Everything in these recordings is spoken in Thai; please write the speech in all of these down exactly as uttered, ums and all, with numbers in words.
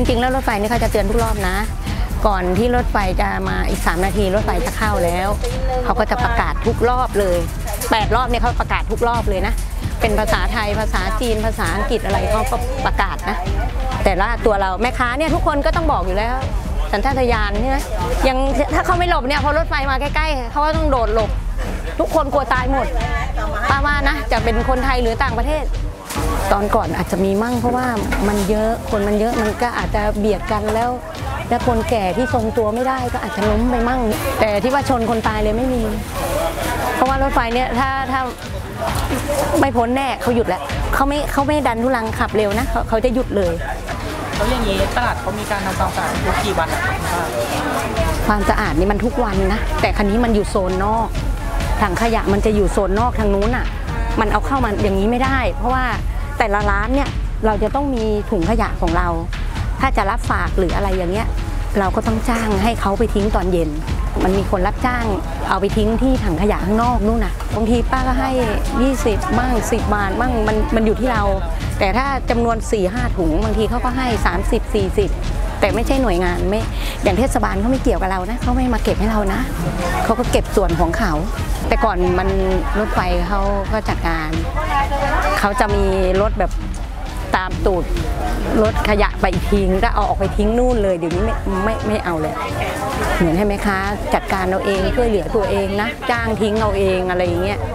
ริงๆแล้วรถไฟนี่เขาจะเตือนทุกรอบนะก่อนที่รถไฟจะมาอีกสามนาทีรถไฟจะเข้าแล้วเขาก็จะประกาศทุกรอบเลยแปดรอบเนี่ยเขาประกาศทุกรอบเลยนะเป็นภาษาไทยภาษาจีนภาษาอังกฤษอะไรเขาก็ประกาศนะแต่ละตัวเราแม่ค้าเนี่ยทุกคนก็ต้องบอกอยู่แล้วสัญชาตญาณใช่ไหมยังถ้าเขาไม่หลบเนี่ยพอรถไฟมาใกล้ๆเขาก็ต้องโดดหลบทุกคนกลัวตายหมดป้าว่านะจะเป็นคนไทยหรือต่างประเทศตอนก่อนอาจจะมีมั่งเพราะว่ามันเยอะคนมันเยอะมันก็อาจจะเบียดกันแล้วแล้วคนแก่ที่ทรงตัวไม่ได้ก็อาจจะล้มไปมั่งแต่ที่ว่าชนคนตายเลยไม่มีเพราะว่ารถไฟเนี่ยถ้าถ้าไม่พ้นแน่เขาหยุดแล้วเขาไม่เขาไม่ดันทุลังขับเร็วนะเขาเขาจะหยุดเลยแล้วอย่างนี้ตลาดเขามีการทำความสะอาดทุกกี่วันความสะอาดนี่มันทุกวันนะแต่คันนี้มันอยู่โซนนอกถังขยะมันจะอยู่โซนนอกทางนู้นอ่ะมันเอาเข้ามาอย่างนี้ไม่ได้เพราะว่าแต่ละร้านเนี่ยเราจะต้องมีถุงขยะของเราถ้าจะรับฝากหรืออะไรอย่างเงี้ยเราก็ต้องจ้างให้เขาไปทิ้งตอนเย็นมันมีคนรับจ้างเอาไปทิ้งที่ถังขยะข้างนอกนู่นน่ะบางทีป้าก็ให้ยี่สิบบ้างสิบบาทบ้างมันมันอยู่ที่เราแต่ถ้าจำนวน สี่ห้า ถุงบางทีเขาก็ให้สามสิบ สี่สิบแต่ไม่ใช่หน่วยงานไม่อย่างเทศบาลเขาไม่เกี่ยวกับเรานะเขาไม่มาเก็บให้เรานะเขาก็เก็บส่วนของเขาแต่ก่อนมันรถไฟเขาก็จัดการเขาจะมีรถแบบตามตูดรถขยะไปทิ้งก็เอาออกไปทิ้งนู่นเลยเดี๋ยวนี้ไม่ไม่ไม่เอาเลยเหมือนให้ไหมคะจัดการเราเองช่วยเหลือตัวเองนะจ้างทิ้งเอาเองอะไรอย่างเงี้ย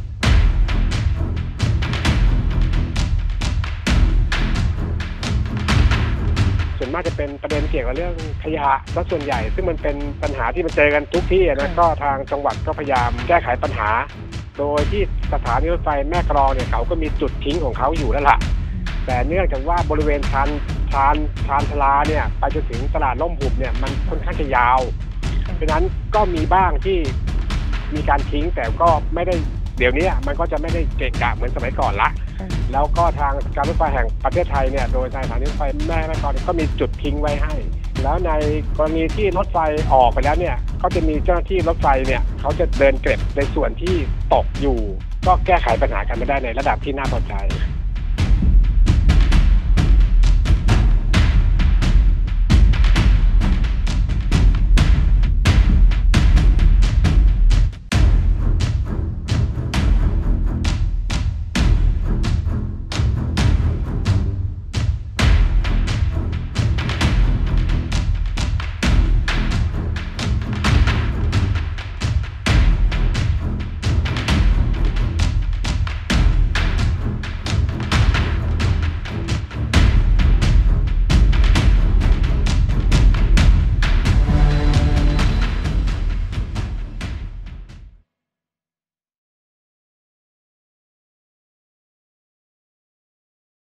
ส่วนมากจะเป็นประเด็นเกี่ยวกับเรื่องขยะซะส่วนใหญ่ซึ่งมันเป็นปัญหาที่มันเจอกันทุกที่นะก็ทางจังหวัดก็พยายามแก้ไขปัญหาโดยที่สถานีรถไฟแม่กลองเนี่ยเขาก็มีจุดทิ้งของเขาอยู่แล้วล่ะแต่เนื่องจากว่าบริเวณชานชานชานชลาเนี่ยไปจนถึงตลาดล่มหุบเนี่ยมันค่อนข้างจะยาวเพราะนั้นก็มีบ้างที่มีการทิ้งแต่ก็ไม่ได้เดี๋ยวนี้มันก็จะไม่ได้เกะกะเหมือนสมัยก่อนละแล้วก็ทางการรถไฟแห่งประเทศไทยเนี่ยโดยสถานีรถไฟแม่แม่กลองก็มีจุดทิ้งไว้ให้แล้วในกรณีที่รถไฟออกไปแล้วเนี่ยก็จะมีเจ้าหน้าที่รถไฟเนี่ยเขาจะเดินเก็บในส่วนที่ตกอยู่ก็แก้ไขปัญหากันไม่ได้ในระดับที่น่าพอใจ